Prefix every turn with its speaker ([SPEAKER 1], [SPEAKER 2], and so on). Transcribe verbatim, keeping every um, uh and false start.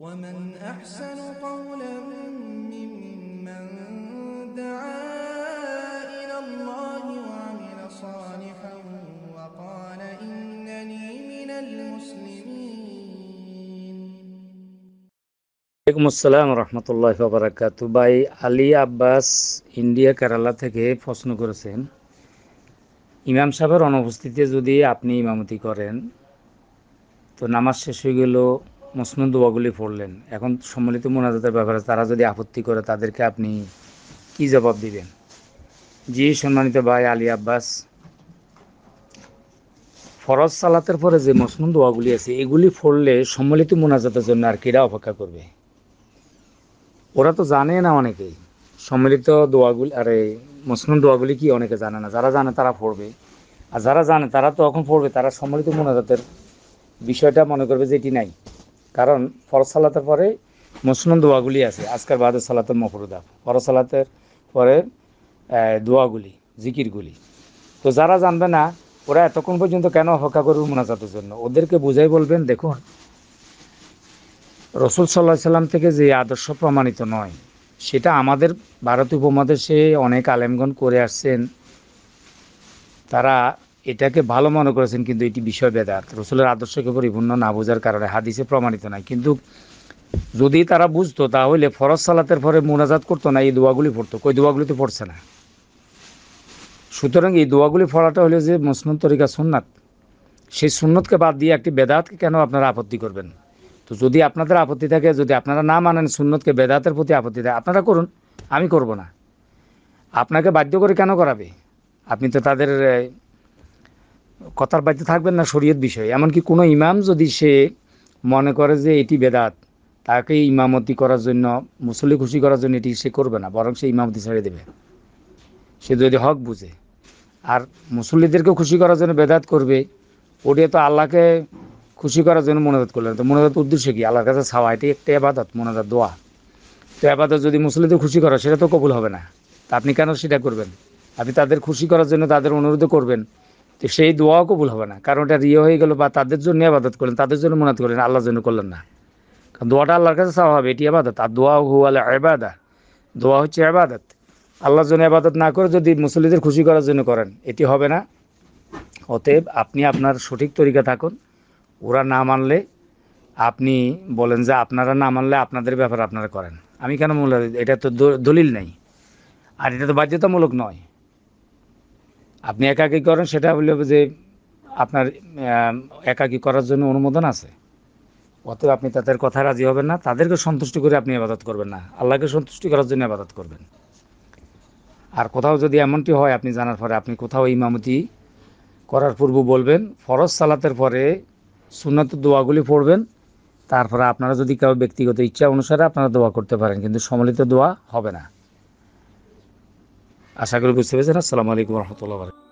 [SPEAKER 1] ومن أحسن قولا ممن دعا إلى الله وعمل صالحا وقال إنني من المسلمين.
[SPEAKER 2] ওয়ালাইকুম আসসালাম রহমতুল্লাহ বারাকাতু। ভাই আলী আব্বাস ইন্ডিয়া কেরালা থেকে প্রশ্ন করেছেন, ইমাম সাহেবের অনুপস্থিতিতে যদি আপনি ইমামতি করেন তো নামাজ শেষ হয়ে গেল, মসনুন দোয়াগুলি পড়লেন, এখন সম্মিলিত মোনাজাতের ব্যাপারে তারা যদি আপত্তি করে তাদেরকে আপনি কি জবাব দিবেন? জি সম্মানিত ভাই আলী আব্বাস, ফরজ সালাতের পরে যে মসনুন দোয়াগুলি আছে এগুলি পড়লে সম্মিলিত মোনাজাতের জন্য আর কিরা অপেক্ষা করবে? ওরা তো জানে না, অনেকেই সম্মিলিত দোয়াগুলি আরে মসনুন দোয়াগুলি কি অনেকে জানে না। যারা জানে তারা পড়বে, আর যারা জানে তারা তো এখন পড়বে, তারা সম্মিলিত মোনাজাতের বিষয়টা মনে করবে যে এটি নাই। কারণ ফরজ সালাতের পরে মসনুন দোয়াগুলি আছে, আজকার বাদে সালাতের মফরুদা, ফরজ সালাতের পরে দোয়াগুলি, জিকিরগুলি। তো যারা জানবে না ওরা এতক্ষণ পর্যন্ত কেন অপেক্ষা করবে মোনাজাতের জন্য? ওদেরকে বুঝাই বলবেন, দেখুন রসুল সাল্লাহ সাল্লাম থেকে যে আদর্শ প্রমাণিত নয়, সেটা আমাদের ভারতীয় উপমহাদেশে অনেক আলেমগণ করে আসছেন, তারা এটাকে ভালো মনে করেছেন, কিন্তু এটি বিষয় বেদাত, রসুলের আদর্শকে পরিপূর্ণ না বোঝার কারণে হাদিসে প্রমাণিত নয়। কিন্তু যদি তারা বুঝতো তাহলে ফরজ সালাতের পরে মোনাজাত করতো না, এই দোয়াগুলি পড়তো। কই দোয়াগুলি তো পড়ছে না। সুতরাং এই দোয়াগুলি পড়াটা হলো যে মসনুন তরিকা সুন্নাত, সেই সুন্নতকে বাদ দিয়ে একটি বেদাতকে কেন আপনারা আপত্তি করবেন? তো যদি আপনাদের আপত্তি থাকে, যদি আপনারা না মানেন সুন্নতকে, বেদাতের প্রতি আপত্তি থাকে, আপনারা করুন, আমি করব না। আপনাকে বাধ্য করে কেন করাবে? আপনি তো তাদের কথার বাধ্য থাকবেন না শরীয়ত বিষয়ে। এমনকি কোনো ইমাম যদি সে মনে করে যে এটি বেদাত, তাকে ইমামতি করার জন্য, মুসল্লি খুশি করার জন্য এটি সে করবে না, বরং সে ইমামতি ছেড়ে দেবে, সে যদি হক বুঝে। আর মুসল্লিদেরকে খুশি করার জন্য বেদাত করবে, ওটা তো আল্লাহকে খুশি করার জন্য মোনাজাত করলেন। তো মোনাজাত উদ্দেশ্য কি? আল্লাহর কাছে ছাওয়া, এটি একটা ইবাদত, মোনাজাত দোয়া। তো ইবাদত যদি মুসল্লিদের খুশি করা, সেটা তো কবুল হবে না। তা আপনি কেন সেটা করবেন? আপনি তাদের খুশি করার জন্য তাদের অনুরোধ করবেন, তো সেই দোয়াও কবুল হবে না, কারণ এটা রিয়ে হয়ে গেল। বা তাদের জন্য ইবাদত করলেন, তাদের জন্য মোনাজাত করলেন, আল্লাহর জন্য করলেন না। কারণ দোয়াটা আল্লাহর কাছে চাওয়া হবে, এটি ইবাদত। আর দোয়া হুয়াল ইবাদা, দোয়া হচ্ছে ইবাদত। আল্লাহর জন্য ইবাদত না করে যদি মুসল্লিদের খুশি করার জন্য করেন, এটি হবে না। অতএব আপনি আপনার সঠিক তরিকা থাকুন, ওরা না মানলে আপনি বলেন যে আপনারা না মানলে আপনাদের ব্যাপারে আপনারা করেন, আমি কেন মূল্য? এটা তো দলিল নেই, আর এটা তো বাধ্যতামূলক নয়। আপনি একাকী করেন, সেটা বললে যে আপনার একাকী করার জন্য অনুমোদন আছে। অতএব আপনি তাদের কথা রাজি হবেন না, তাদেরকে সন্তুষ্ট করে আপনি ইবাদত করবেন না, আল্লাহকে সন্তুষ্টি করার জন্য ইবাদত করবেন। আর কোথাও যদি এমনটি হয়, আপনি জানার পরে আপনি কোথাও ইমামতি করার পূর্ব বলবেন ফরজ সালাতের পরে সুন্নত দোয়াগুলি পড়বেন, তারপরে আপনারা যদি কেউ ব্যক্তিগত ইচ্ছা অনুসারে আপনারা দোয়া করতে পারেন, কিন্তু সম্মিলিত দোয়া হবে না। আশা করি বুঝতে পেরেছেন। আসসালামু আলাইকুম রহমতুল্লাহ।